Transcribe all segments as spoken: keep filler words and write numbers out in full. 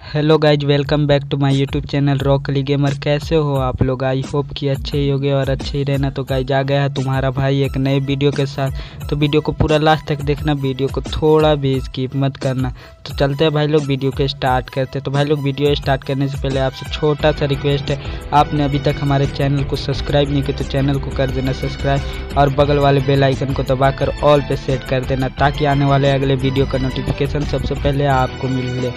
Hello guys, welcome back to my YouTube channel Rockly Gamer. कैसे हो आप लोग? आई होप कि अच्छे ही होगे और अच्छे ही रहना। तो गाइज आ गया है तुम्हारा भाई एक नए वीडियो के साथ। तो वीडियो को पूरा लास्ट तक देखना, वीडियो को थोड़ा भी स्किप मत करना। तो चलते हैं भाई लोग, वीडियो को स्टार्ट करते हैं। तो भाई लोग वीडियो स्टार्ट करने से पहले आपसे छोटा सा रिक्वेस्ट है, आपने अभी तक हमारे चैनल को सब्सक्राइब नहीं किया तो चैनल को कर देना सब्सक्राइब और बगल वाले बेल आइकन को दबाकर ऑल पे सेट कर देना, ताकि आने वाले अगले वीडियो का नोटिफिकेशन सबसे पहले आपको मिले।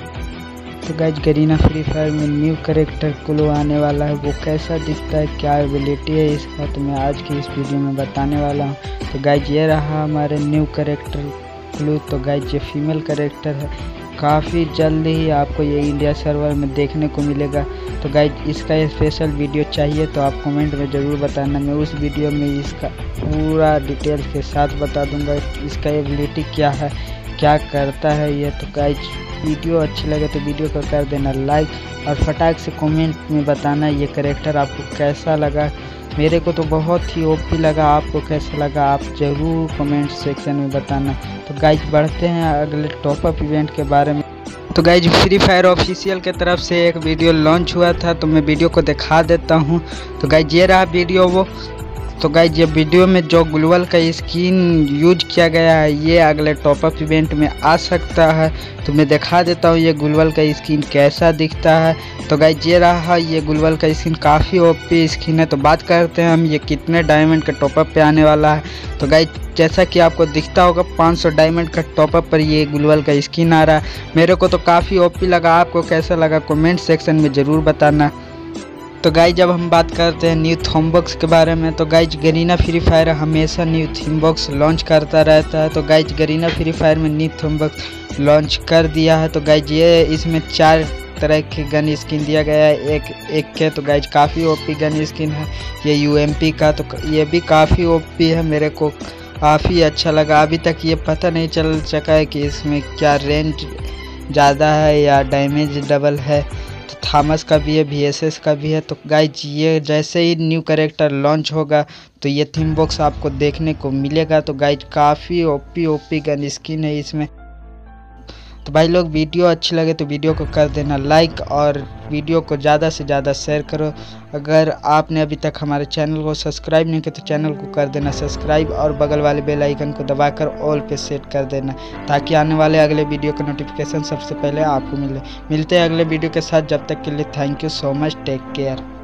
तो गाइज गरीना फ्री फायर में न्यू कैरेक्टर क्लू आने वाला है, वो कैसा दिखता है, क्या एबिलिटी है इसका, तो मैं आज की इस वीडियो में बताने वाला हूँ। तो गाइज ये रहा हमारे न्यू कैरेक्टर क्लू। तो गाइज ये फीमेल कैरेक्टर है, काफ़ी जल्दी ही आपको ये इंडिया सर्वर में देखने को मिलेगा। तो गाइज इसका स्पेशल वीडियो चाहिए तो आप कमेंट में ज़रूर बताना, मैं उस वीडियो में इसका पूरा डिटेल्स के साथ बता दूँगा इसका एबिलिटी क्या है, क्या करता है ये। तो गाइज वीडियो अच्छी लगे तो वीडियो को कर देना लाइक और फटाक से कमेंट में बताना ये कैरेक्टर आपको कैसा लगा। मेरे को तो बहुत ही ओपी लगा, आपको कैसा लगा आप ज़रूर कमेंट सेक्शन में बताना। तो गाइज बढ़ते हैं अगले टॉपअप इवेंट के बारे में। तो गाइज फ्री फायर ऑफिशियल के तरफ से एक वीडियो लॉन्च हुआ था, तो मैं वीडियो को दिखा देता हूँ। तो गाइज ये रहा वीडियो वो। तो गाइज ये वीडियो में जो ग्लोबल का स्किन यूज किया गया है ये अगले टॉपअप इवेंट में आ सकता है। तो मैं दिखा देता हूँ ये ग्लोबल का स्किन कैसा दिखता है। तो गाइज ये रहा ये ग्लोबल का स्किन, काफ़ी ओपी स्किन है। तो बात करते हैं हम ये कितने डायमंड के टॉपअप पे आने वाला है। तो गाइज जैसा कि आपको दिखता होगा पाँच सौ डायमंड का टॉपअप पर ये ग्लोबल का स्किन आ रहा है। मेरे को तो काफ़ी ओपी लगा, आपको कैसा लगा कमेंट सेक्शन में ज़रूर बताना। तो गाइज जब हम बात करते हैं न्यू थीम बॉक्स के बारे में, तो गाइज गरीना फ्री फायर हमेशा न्यू थीम बॉक्स लॉन्च करता रहता है। तो गाइज गरीना फ्री फायर में न्यू थीम बॉक्स लॉन्च कर दिया है। तो गाइज ये इसमें चार तरह की गन स्किन दिया गया है, एक एक के। तो गाइज काफ़ी ओपी गन स्किन है ये यूएमपी का, तो ये भी काफ़ी ओपी है, मेरे को काफ़ी अच्छा लगा। अभी तक ये पता नहीं चल सका है कि इसमें क्या रेंज ज़्यादा है या डैमेज डबल है। थॉमस का भी है, वीएसएस का भी है। तो गाइज ये जैसे ही न्यू कैरेक्टर लॉन्च होगा तो ये थीम बॉक्स आपको देखने को मिलेगा। तो गाइज काफ़ी ओपी ओपी गन स्किन है इसमें। तो भाई लोग वीडियो अच्छी लगे तो वीडियो को कर देना लाइक और वीडियो को ज़्यादा से ज़्यादा शेयर करो। अगर आपने अभी तक हमारे चैनल को सब्सक्राइब नहीं किया तो चैनल को कर देना सब्सक्राइब और बगल वाले बेल आइकन को दबाकर ऑल पे सेट कर देना, ताकि आने वाले अगले वीडियो का नोटिफिकेशन सबसे पहले आपको मिले। मिलते हैं अगले वीडियो के साथ, जब तक के लिए thank you so much, take care.